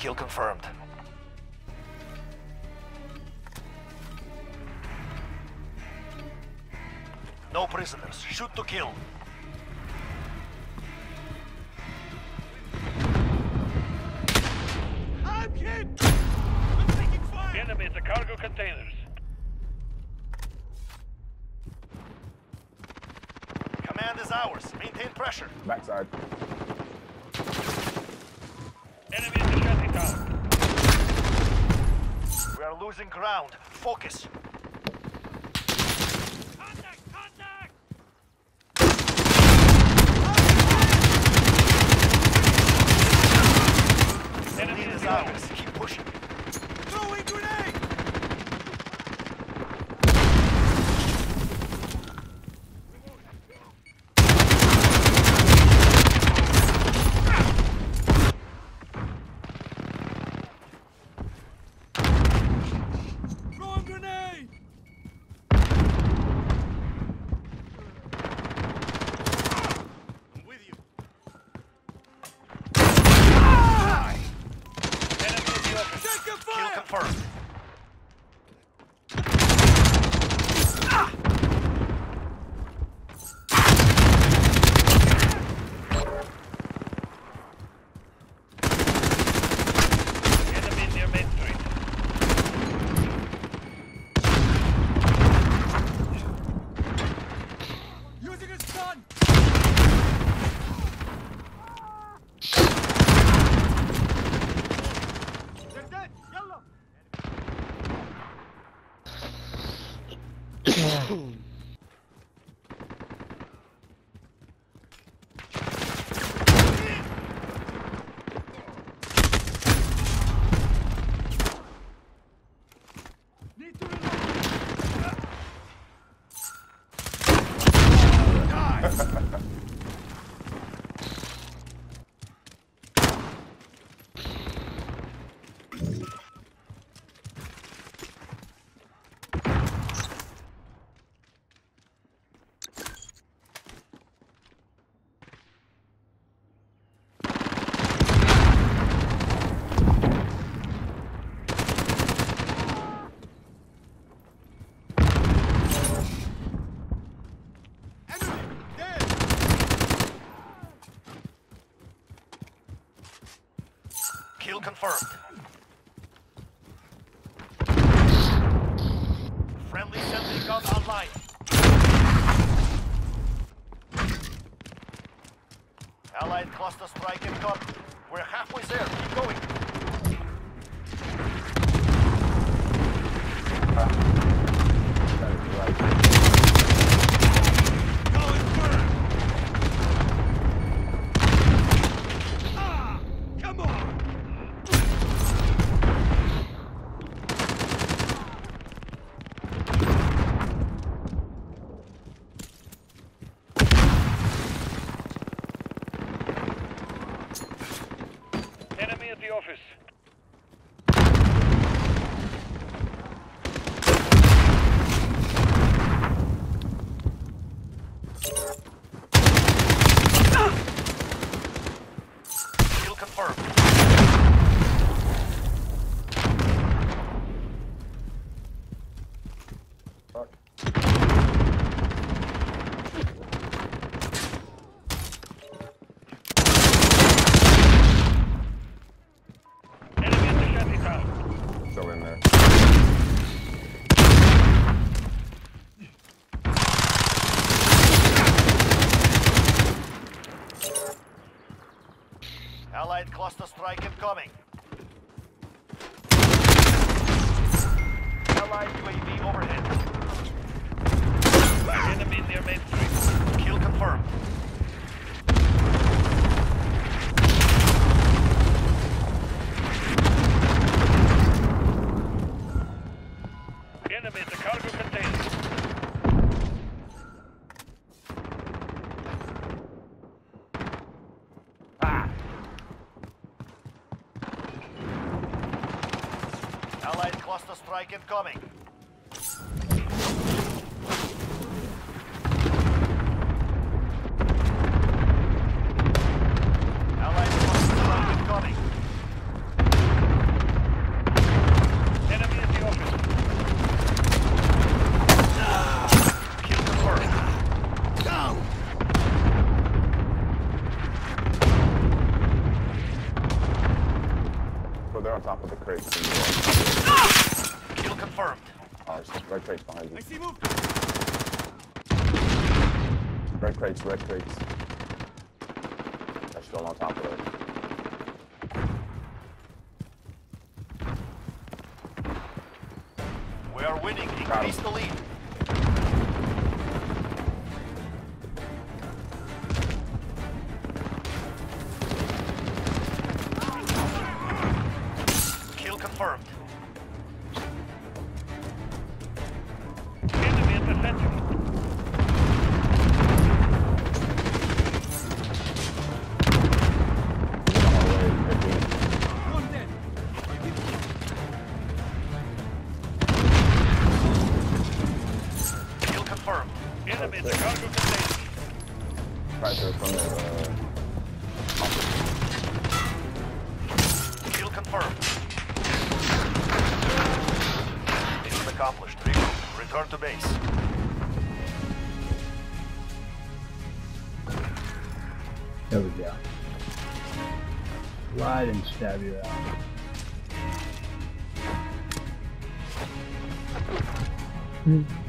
Kill confirmed. No prisoners. Shoot to kill. I'm hit! I'm taking fire! Enemy at the cargo containers. Command is ours. Maintain pressure. Backside. Enemy at the shanty tower. We are losing ground. Focus. Contact! Contact! Enemy Lead at is the ours. office. Keep pushing. Throwing grenade! Throwing grenade! I'm with you. Enemy at the office. Take Kill a fire! confirmed. Enemy near Main Street. Using a stun! They're dead! Yellow! Need to reload! Die! Enemy! Dead! Kill confirmed. Friendly sentry gun online. Allied cluster strike incoming. We're halfway there. Keep going. That is right. Going firm! Ah! Come on! Enemy at the office. Kill confirmed. Fuck. Enemy at the shanty tower. Still in there. Allied cluster strike incoming. Allied UAV overhead. Enemy near Main Street. Kill confirmed. Enemy at the cargo containers. Allied cluster strike incoming. Allied cluster strike incoming. they're on top of the crates. Kill confirmed. There's red crates behind you. I see movement. Red crates, red crates. They're still on top of it. We are winning. Increase the lead. Kill confirmed. Enemy at the center. On our way, 15. One dead. Kill confirmed. Enemy at the cargo container. Pressure from the Kill confirmed. Mission accomplished. Regroup. Return to base. There we go. Slide and stab you out.